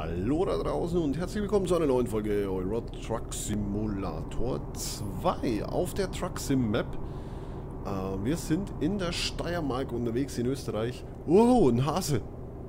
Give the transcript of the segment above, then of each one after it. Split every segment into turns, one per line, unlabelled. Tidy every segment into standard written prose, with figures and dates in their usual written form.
Hallo da draußen und herzlich willkommen zu einer neuen Folge Euro Truck Simulator 2 auf der Truck Sim Map. Wir sind in der Steiermark unterwegs in Österreich. Oh, ein Hase.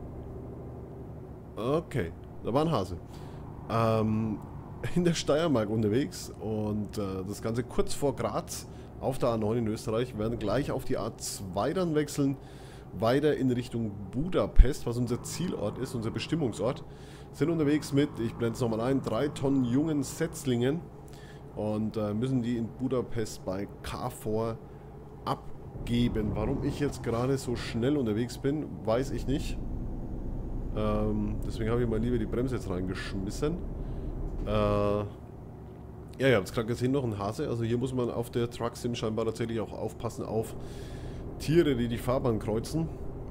Okay, da war ein Hase. In der Steiermark unterwegs und das Ganze kurz vor Graz auf der A9 in Österreich. Wir werden gleich auf die A2 dann wechseln. Weiter in Richtung Budapest, was unser Zielort ist, unser Bestimmungsort. Sind unterwegs mit, ich blende es nochmal ein, 3 Tonnen jungen Setzlingen und müssen die in Budapest bei KFOR abgeben. Warum ich jetzt gerade so schnell unterwegs bin, weiß ich nicht. Deswegen habe ich mal lieber die Bremse jetzt reingeschmissen. Ja, ihr habt es gerade gesehen, noch ein Hase. Also hier muss man auf der Truck Sim scheinbar tatsächlich auch aufpassen auf Tiere, die die Fahrbahn kreuzen.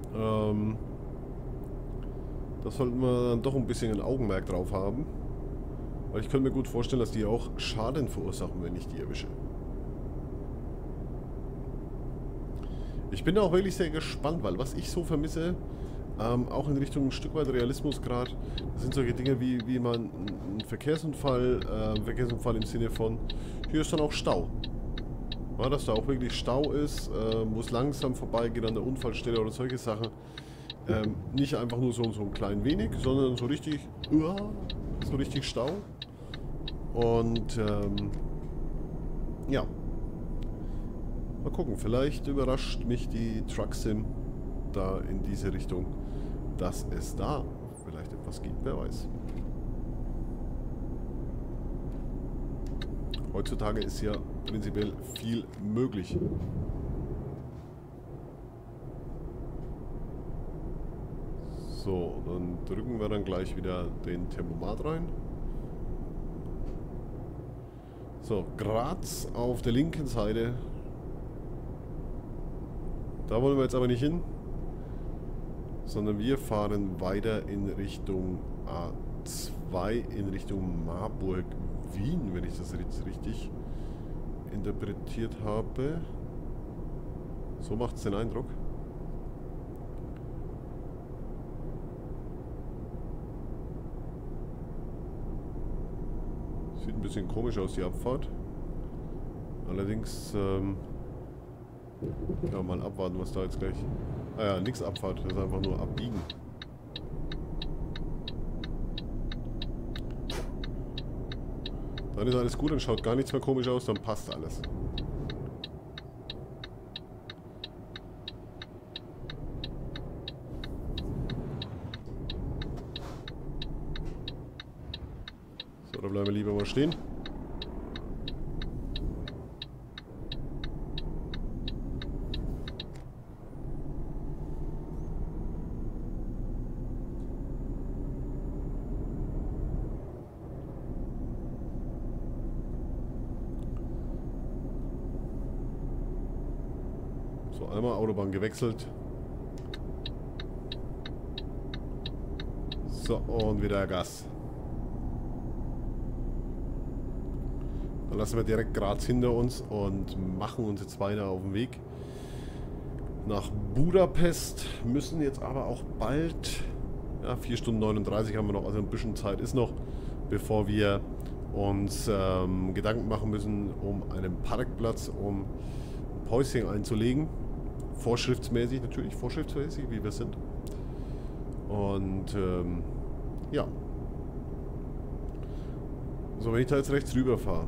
Da sollten wir dann doch ein bisschen ein Augenmerk drauf haben. Weil ich könnte mir gut vorstellen, dass die auch Schaden verursachen, wenn ich die erwische. Ich bin da auch wirklich sehr gespannt, weil was ich so vermisse, auch in Richtung ein Stück weit Realismusgrad, das sind solche Dinge wie man ein Verkehrsunfall im Sinne von, hier ist dann auch Stau. Ja, dass da auch wirklich Stau ist, wo es langsam vorbeigeht an der Unfallstelle oder solche Sachen. Nicht einfach nur so ein klein wenig, sondern so richtig Stau. Und ja. Mal gucken, vielleicht überrascht mich die Truck Sim da in diese Richtung, dass es da vielleicht etwas gibt, wer weiß. Heutzutage ist ja prinzipiell viel möglich. So, dann drücken wir dann gleich wieder den Tempomat rein. So, Graz auf der linken Seite. Da wollen wir jetzt aber nicht hin, sondern wir fahren weiter in Richtung A2, in Richtung Marburg-Wien, wenn ich das jetzt richtig interpretiert habe. So macht es den Eindruck. Sieht ein bisschen komisch aus, die Abfahrt. Allerdings, ja, mal abwarten, was da jetzt gleich... Ah ja, nix Abfahrt, das ist einfach nur abbiegen. Dann ist alles gut, dann schaut gar nichts mehr komisch aus, dann passt alles. So, da bleiben wir lieber mal stehen. So, einmal Autobahn gewechselt. So, und wieder Gas. Dann lassen wir direkt Graz hinter uns und machen uns jetzt weiter auf den Weg nach Budapest. Müssen jetzt aber auch bald, ja, 4 Stunden 39 haben wir noch, also ein bisschen Zeit ist noch, bevor wir uns Gedanken machen müssen um einen Parkplatz, um ein Päuschen einzulegen. Vorschriftsmäßig natürlich, vorschriftsmäßig, wie wir sind. Und ja. So, wenn ich da jetzt rechts rüber fahre.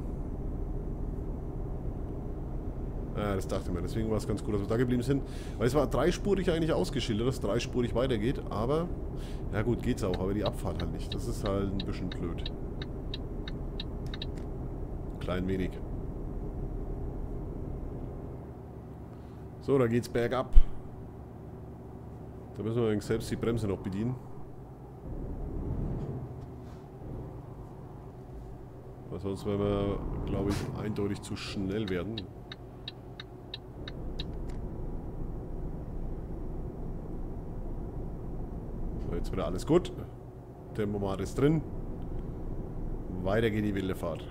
Ja, das dachte ich mir, deswegen war es ganz gut, dass wir da geblieben sind. Weil es war dreispurig eigentlich ausgeschildert, dass dreispurig weitergeht, aber ja gut, geht's auch, aber die Abfahrt halt nicht. Das ist halt ein bisschen blöd. Klein wenig. So, da geht's bergab. Da müssen wir selbst die Bremse noch bedienen. Weil sonst werden wir, glaube ich, eindeutig zu schnell werden. So, jetzt wieder alles gut. Tempomat ist drin. Weiter geht die wilde Fahrt.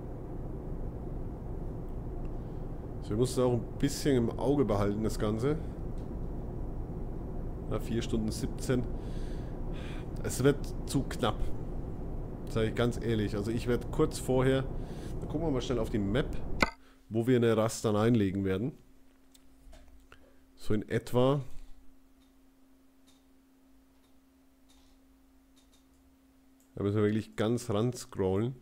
Wir mussten auch ein bisschen im Auge behalten, das Ganze. Na, 4 Stunden 17. Es wird zu knapp. Sage ich ganz ehrlich. Also ich werde kurz vorher, da gucken wir mal schnell auf die Map, wo wir eine Rast dann einlegen werden. So in etwa. Da müssen wir wirklich ganz ran scrollen.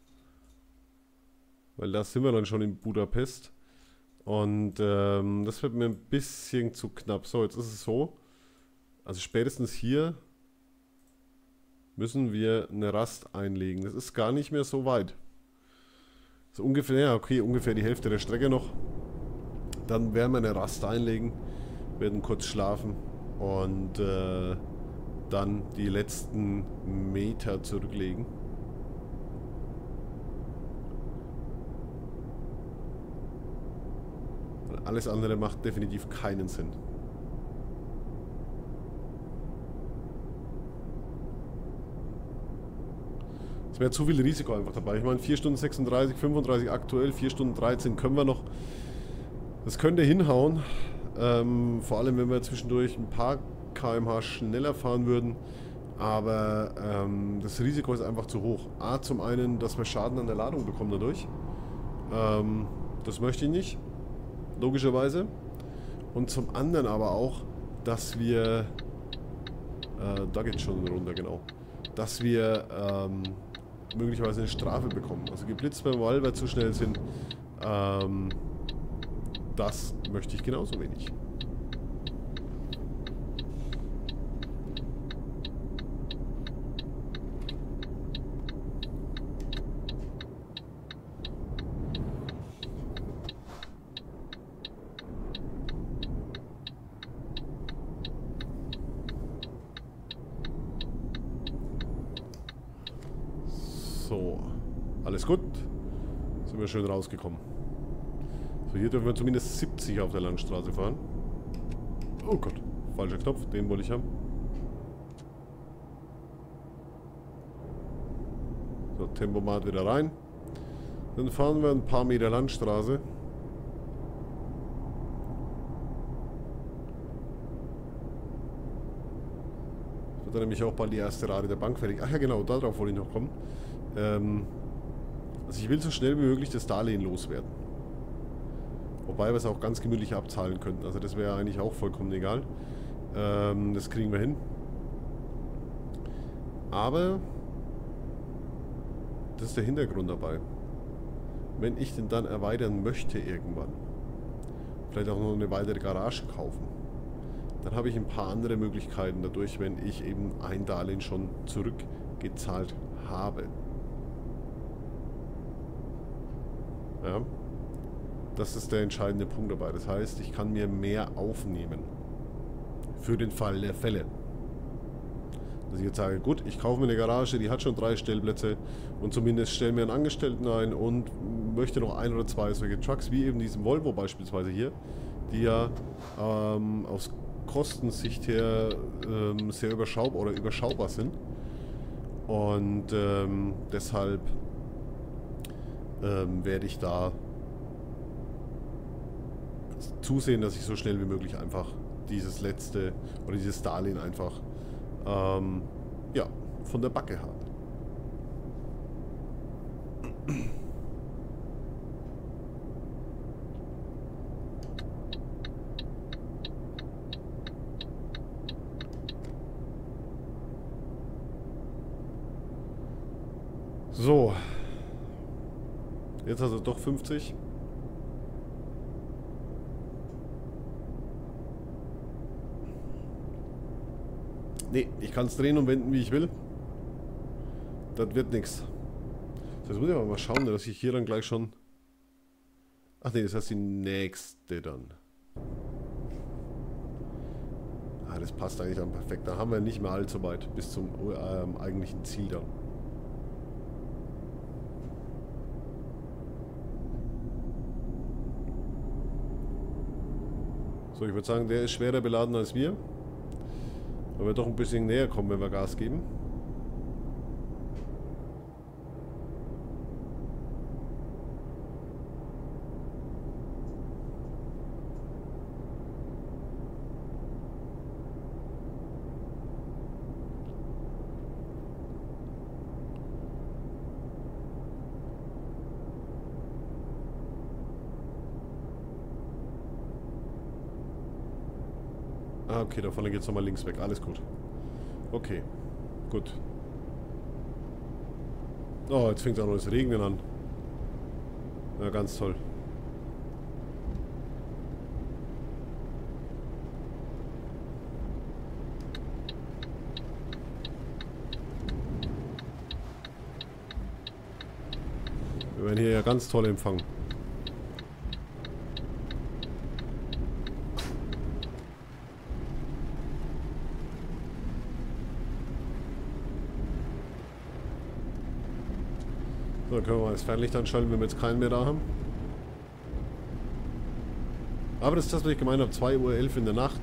Weil da sind wir dann schon in Budapest. Und das wird mir ein bisschen zu knapp. So, jetzt ist es so. Also spätestens hier müssen wir eine Rast einlegen. Das ist gar nicht mehr so weit. So ungefähr, ja okay, ungefähr die Hälfte der Strecke noch. Dann werden wir eine Rast einlegen, werden kurz schlafen und dann die letzten Meter zurücklegen. Alles andere macht definitiv keinen Sinn. Es wäre zu viel Risiko einfach dabei. Ich meine 4 Stunden 36, 35 aktuell, 4 Stunden 13 können wir noch. Das könnte hinhauen. Vor allem wenn wir zwischendurch ein paar km/h schneller fahren würden. Aber das Risiko ist einfach zu hoch. A, zum einen, dass wir Schaden an der Ladung bekommen dadurch. Das möchte ich nicht. Logischerweise. Und zum anderen aber auch, dass wir... da geht es schon runter, genau. Dass wir möglicherweise eine Strafe bekommen. Also geblitzt beim weil wir zu schnell sind. Das möchte ich genauso wenig. So, alles gut. Sind wir schön rausgekommen. So, hier dürfen wir zumindest 70 auf der Landstraße fahren. Oh Gott, falscher Knopf, den wollte ich haben. So, Tempomat wieder rein. Dann fahren wir ein paar Meter Landstraße. Wird dann nämlich auch bald die erste Rate der Bank fertig. Ach ja genau, darauf wollte ich noch kommen. Also ich will so schnell wie möglich das Darlehen loswerden. Wobei wir es auch ganz gemütlich abzahlen könnten. Also das wäre eigentlich auch vollkommen egal. Das kriegen wir hin. Aber das ist der Hintergrund dabei. Wenn ich den dann erweitern möchte irgendwann, vielleicht auch noch eine weitere Garage kaufen, dann habe ich ein paar andere Möglichkeiten dadurch, wenn ich eben ein Darlehen schon zurückgezahlt habe. Ja, das ist der entscheidende Punkt dabei. Das heißt, ich kann mir mehr aufnehmen für den Fall der Fälle. Dass ich jetzt sage, gut, ich kaufe mir eine Garage, die hat schon 3 Stellplätze und zumindest stelle mir einen Angestellten ein und möchte noch 1 oder 2 solche Trucks, wie eben diesen Volvo beispielsweise hier, die ja aus Kostensicht her sehr überschaubar sind. Und deshalb werde ich da zusehen, dass ich so schnell wie möglich einfach dieses letzte oder dieses Darlehen einfach ja, von der Backe habe. So. Jetzt also doch 50. Nee, ich kann es drehen und wenden, wie ich will. Das wird nichts. Jetzt muss ich aber mal schauen, dass ich hier dann gleich schon... Ach nee, das heißt die nächste dann. Ah, das passt eigentlich dann perfekt. Da haben wir nicht mehr allzu weit bis zum eigentlichen Ziel dann. So, ich würde sagen, der ist schwerer beladen als wir. Weil wir doch ein bisschen näher kommen, wenn wir Gas geben. Ah, okay, da vorne geht es nochmal links weg. Alles gut. Okay. Gut. Oh, jetzt fängt auch noch das Regnen an. Ja, ganz toll. Wir werden hier ja ganz toll empfangen. So, dann können wir mal das Fernlicht anschalten, wenn wir jetzt keinen mehr da haben. Aber das ist das, was ich gemeint habe. 2:11 Uhr in der Nacht.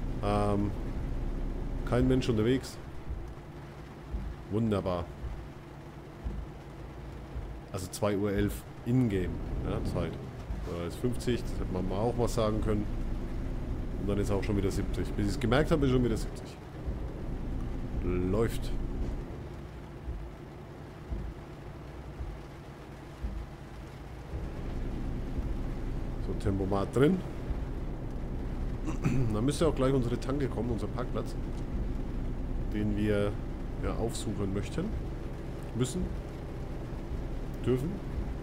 Kein Mensch unterwegs. Wunderbar. Also 2:11 Uhr in-game. Ja, Zeit. Da ist 50, das hätte man mal auch mal sagen können. Und dann ist auch schon wieder 70. Bis ich es gemerkt habe, ist schon wieder 70. Läuft. So, Tempomat drin. Dann müsste auch gleich unsere Tanke kommen, unser Parkplatz. Den wir ja aufsuchen möchten. Müssen. Dürfen.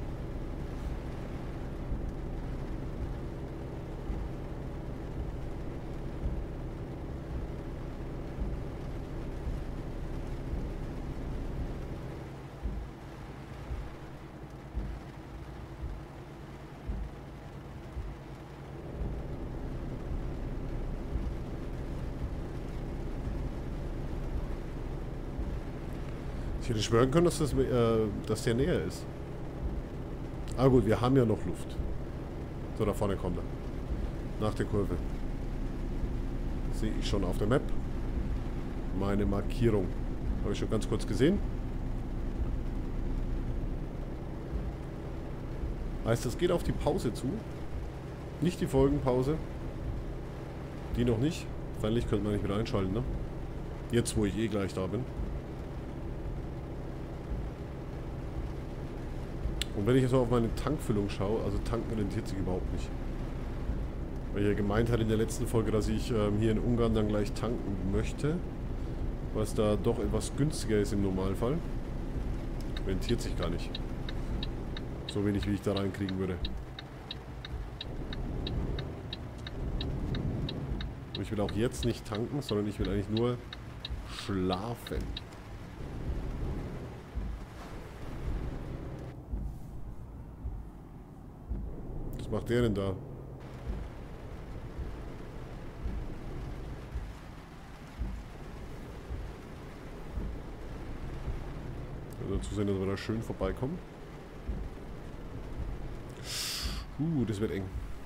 Ich hätte schwören können, dass der näher ist. Ah gut, wir haben ja noch Luft. So, da vorne kommt er. Nach der Kurve. Sehe ich schon auf der Map. Meine Markierung. Habe ich schon ganz kurz gesehen. Heißt, es geht auf die Pause zu. Nicht die Folgenpause. Die noch nicht. Fernlicht könnte man nicht wieder einschalten, ne? Jetzt, wo ich eh gleich da bin. Und wenn ich jetzt mal auf meine Tankfüllung schaue, also tanken rentiert sich überhaupt nicht. Weil ich ja gemeint hatte in der letzten Folge, dass ich hier in Ungarn dann gleich tanken möchte. Was da doch etwas günstiger ist im Normalfall. Rentiert sich gar nicht. So wenig, wie ich da reinkriegen würde. Und ich will auch jetzt nicht tanken, sondern ich will eigentlich nur schlafen. Was macht der denn da? Dazu sehen, dass wir da schön vorbeikommen. Das wird eng.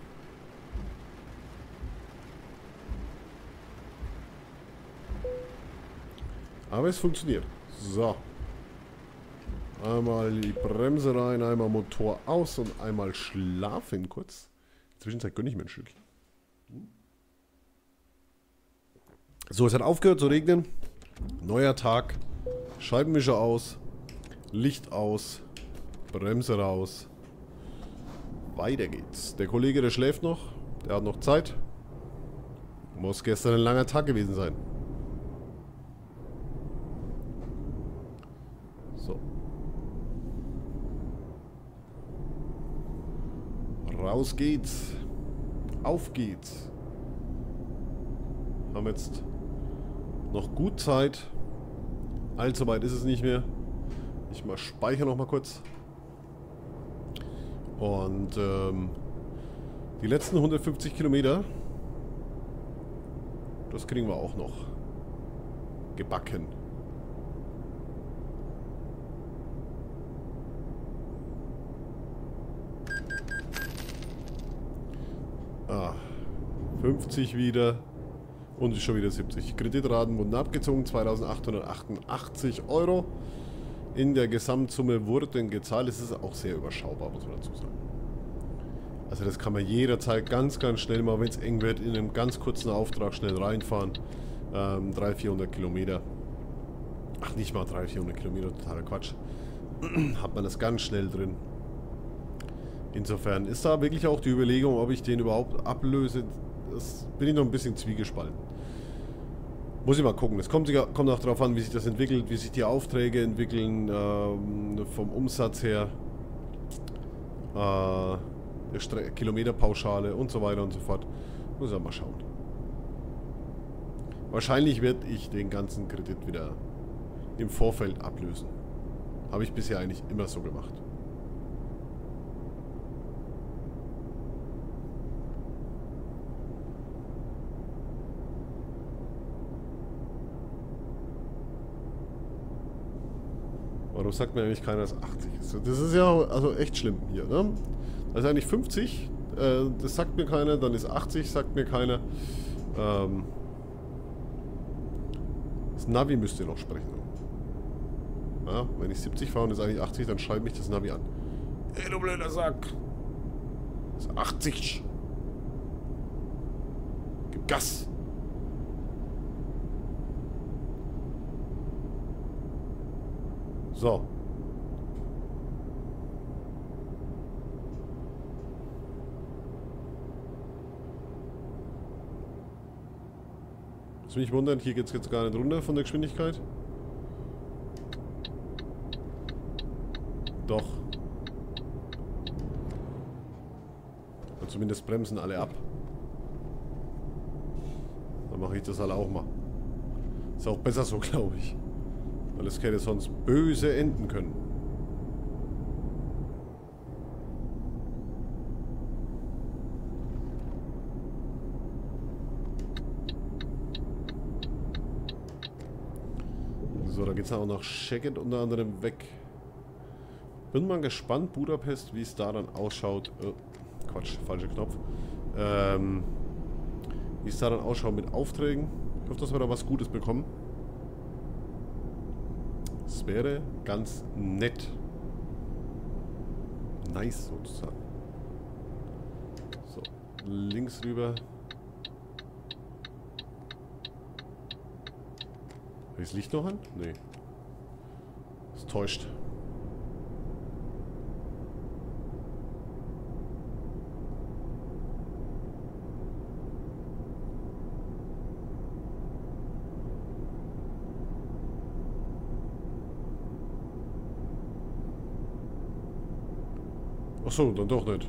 Aber es funktioniert. So. Einmal die Bremse rein, einmal Motor aus und einmal schlafen kurz. In der Zwischenzeit gönne ich mir ein Stückchen. So, es hat aufgehört zu regnen. Neuer Tag. Scheibenwischer aus. Licht aus. Bremse raus. Weiter geht's. Der Kollege, der schläft noch. Der hat noch Zeit. Muss gestern ein langer Tag gewesen sein. So. Raus geht's. Auf geht's. Haben jetzt noch gut Zeit. Allzu weit ist es nicht mehr. Ich mal speichere noch mal kurz. Und die letzten 150 Kilometer, das kriegen wir auch noch gebacken. Ah, 50 wieder und ist schon wieder 70. Kreditraten wurden abgezogen, 2.888 Euro. In der Gesamtsumme wurden gezahlt. Es ist auch sehr überschaubar, muss man dazu sagen. Also das kann man jederzeit ganz, ganz schnell mal, wenn es eng wird, in einem ganz kurzen Auftrag schnell reinfahren. 300-400 Kilometer. Ach, nicht mal 300-400 Kilometer, totaler Quatsch. Hat man das ganz schnell drin. Insofern ist da wirklich auch die Überlegung, ob ich den überhaupt ablöse. Das bin ich noch ein bisschen zwiegespalten. Muss ich mal gucken. Es kommt auch darauf an, wie sich das entwickelt, wie sich die Aufträge entwickeln, vom Umsatz her, der Kilometerpauschale und so weiter und so fort. Muss ich mal schauen. Wahrscheinlich werde ich den ganzen Kredit wieder im Vorfeld ablösen. Habe ich bisher eigentlich immer so gemacht. Warum sagt mir eigentlich keiner, dass 80 ist? Das ist ja also echt schlimm hier, ne? Also eigentlich 50, das sagt mir keiner, dann ist 80, sagt mir keiner. Das Navi müsste noch sprechen. Ja, wenn ich 70 fahre und ist eigentlich 80, dann schreibt mich das Navi an. Ey, du blöder Sack! Das ist 80! Gib Gas! So. Was mich wundert, hier geht es jetzt gar nicht runter von der Geschwindigkeit. Doch. Und zumindest bremsen alle ab. Dann mache ich das halt auch mal. Ist auch besser so, glaube ich. Weil es hätte sonst böse enden können. So, da geht es auch nach Szeged unter anderem weg. Bin mal gespannt, Budapest, wie es da dann ausschaut. Quatsch, falscher Knopf. Wie es da dann ausschaut mit Aufträgen. Ich hoffe, dass wir da was Gutes bekommen. Das wäre ganz nett. Nice sozusagen. So, links rüber. Habe ich das Licht noch an? Nee. Das täuscht. Achso, dann doch nicht.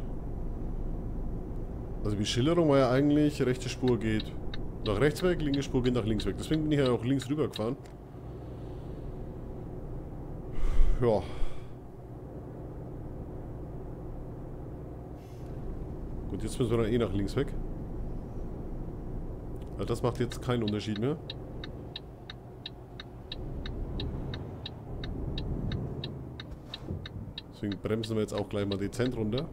Also die Schilderung war ja eigentlich, rechte Spur geht nach rechts weg, linke Spur geht nach links weg. Deswegen bin ich ja auch links rüber gefahren. Ja. Gut, jetzt müssen wir dann eh nach links weg. Ja, das macht jetzt keinen Unterschied mehr. Deswegen bremsen wir jetzt auch gleich mal dezent runter.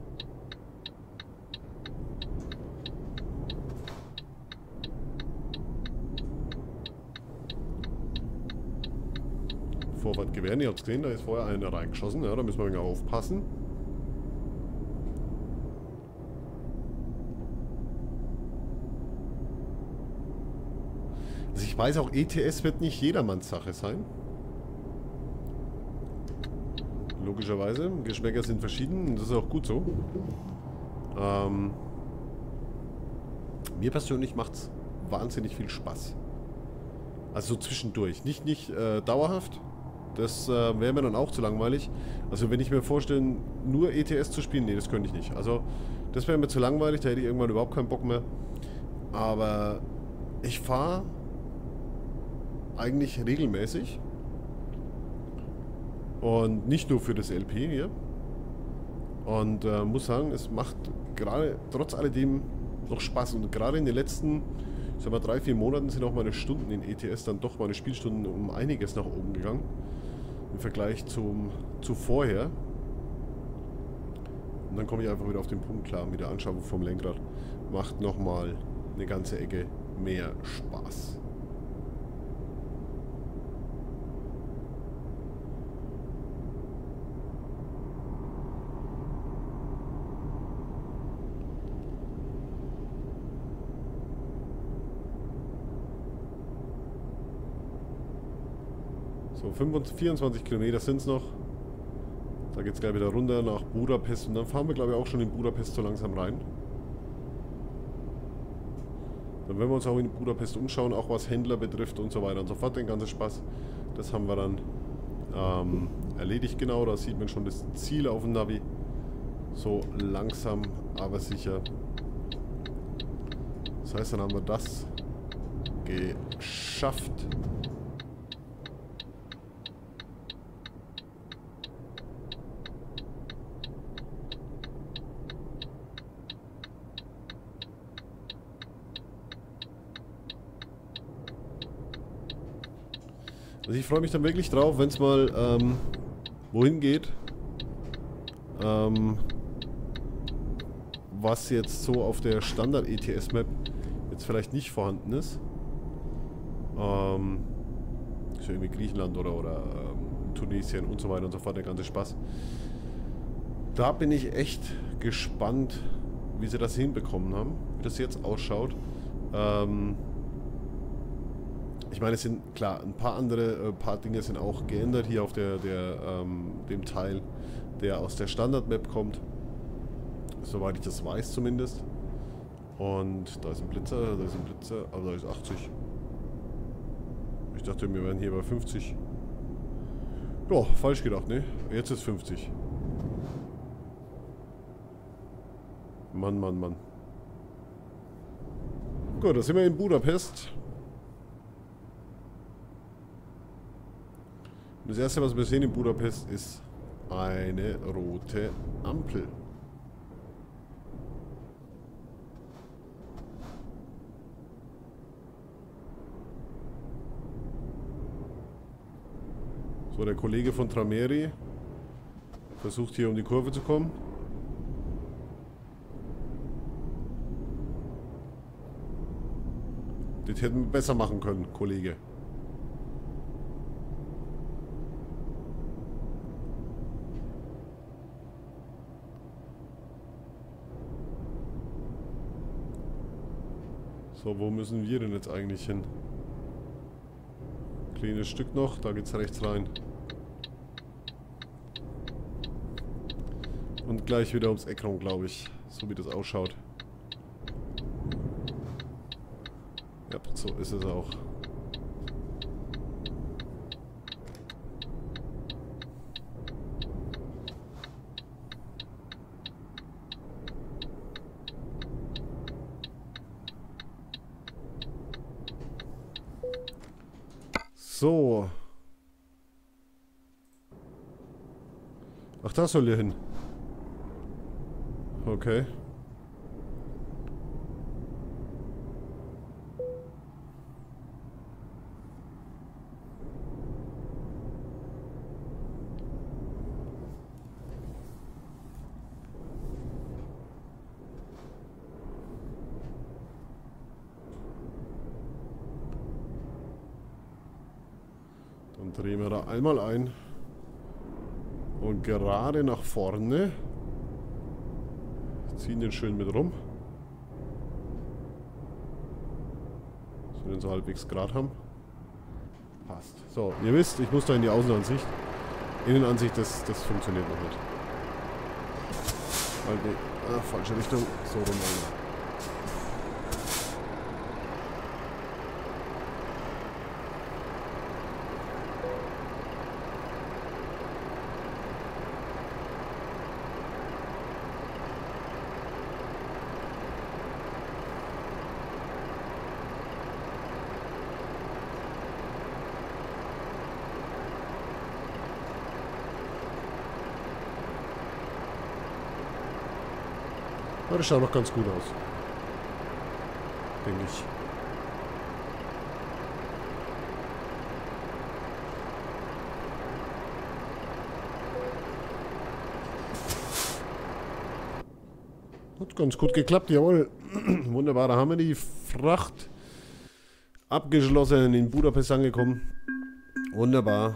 Vorfahrt gewähren, ihr habt es gesehen, da ist vorher einer reingeschossen, ja, da müssen wir ein wenig aufpassen. Also ich weiß auch, ETS wird nicht jedermanns Sache sein. Logischerweise. Geschmäcker sind verschieden und das ist auch gut so. Mir persönlich macht es wahnsinnig viel Spaß. Also so zwischendurch. Nicht dauerhaft. Das wäre mir dann auch zu langweilig. Also wenn ich mir vorstelle, nur ETS zu spielen, nee, das könnte ich nicht. Also das wäre mir zu langweilig, da hätte ich irgendwann überhaupt keinen Bock mehr. Aber ich fahre eigentlich regelmäßig. Und nicht nur für das LP hier. Und muss sagen, es macht gerade trotz alledem noch Spaß. Und gerade in den letzten, ich sag mal, 3-4 Monaten sind auch meine Stunden in ETS dann doch meine Spielstunden um einiges nach oben gegangen. Im Vergleich zu vorher. Und dann komme ich einfach wieder auf den Punkt klar. Mit der Anschaffung vom Lenkrad macht nochmal eine ganze Ecke mehr Spaß. So, 24 Kilometer sind es noch. Da geht es gleich wieder runter nach Budapest. Und dann fahren wir, glaube ich, auch schon in Budapest so langsam rein. Dann werden wir uns auch in Budapest umschauen, auch was Händler betrifft und so weiter und so fort. Den ganzen Spaß, das haben wir dann erledigt genau. Da sieht man schon das Ziel auf dem Navi. So langsam, aber sicher. Das heißt, dann haben wir das geschafft. Also ich freue mich dann wirklich drauf, wenn es mal wohin geht. Was jetzt so auf der Standard-ETS-Map jetzt vielleicht nicht vorhanden ist. Ist ja irgendwie Griechenland oder Tunesien und so weiter und so fort, der ganze Spaß. Da bin ich echt gespannt, wie sie das hinbekommen haben, wie das jetzt ausschaut. Ich meine, es sind klar, ein paar Dinge sind auch geändert hier auf dem Teil, der aus der Standard-Map kommt. Soweit ich das weiß zumindest. Und da ist ein Blitzer, aber da ist 80. Ich dachte, wir wären hier bei 50. Ja, falsch gedacht, ne? Jetzt ist 50. Mann, Mann, Mann. Gut, da sind wir in Budapest. Das erste, was wir sehen in Budapest, ist eine rote Ampel. So, der Kollege von Trameri versucht hier um die Kurve zu kommen. Das hätten wir besser machen können, Kollege. So, wo müssen wir denn jetzt eigentlich hin? Kleines Stück noch, da geht's rechts rein. Und gleich wieder ums Eck rum, glaube ich. So wie das ausschaut. Ja, so ist es auch. So. Ach, da soll ihr hin. Okay. Dann drehen wir da einmal ein. Und gerade nach vorne. Ziehen den schön mit rum. Dass wir den so halbwegs gerade haben. Passt. So, ihr wisst, ich muss da in die Außenansicht. Innenansicht, das funktioniert noch nicht. Halt, nee. Falsche Richtung. So rum. Aber das schaut doch ganz gut aus. Denke ich. Hat ganz gut geklappt, jawohl. Wunderbar, da haben wir die Fracht abgeschlossen, in Budapest angekommen. Wunderbar.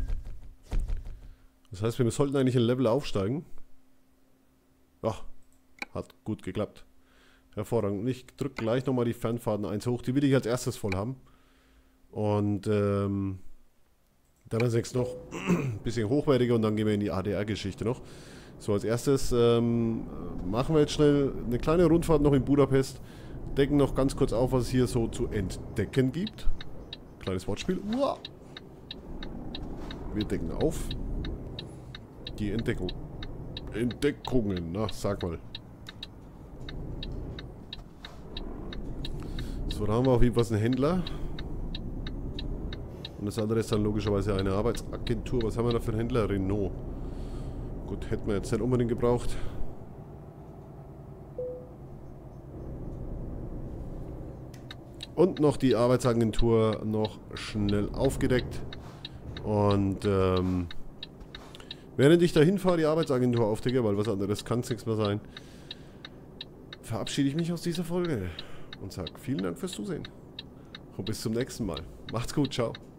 Das heißt, wir sollten eigentlich ein Level aufsteigen. Ja. Hat gut geklappt. Hervorragend. Ich drücke gleich nochmal die Fernfahrten 1 hoch. Die will ich als erstes voll haben. Und dann als nächstes noch ein bisschen hochwertiger und dann gehen wir in die ADR-Geschichte noch. So, als erstes machen wir jetzt schnell eine kleine Rundfahrt noch in Budapest. Decken noch ganz kurz auf, was es hier so zu entdecken gibt. Kleines Wortspiel. Uah. Wir decken auf. Die Entdeckung. Entdeckungen, na, sag mal. So, da haben wir auf jeden Fall einen Händler. Und das andere ist dann logischerweise eine Arbeitsagentur. Was haben wir da für einen Händler? Renault. Gut, hätten wir jetzt nicht unbedingt gebraucht. Und noch die Arbeitsagentur noch schnell aufgedeckt. Und während ich dahin fahre, die Arbeitsagentur aufdecke, weil was anderes kann es nichts mehr sein, verabschiede ich mich aus dieser Folge und sage vielen Dank fürs Zusehen. Und bis zum nächsten Mal. Macht's gut, ciao.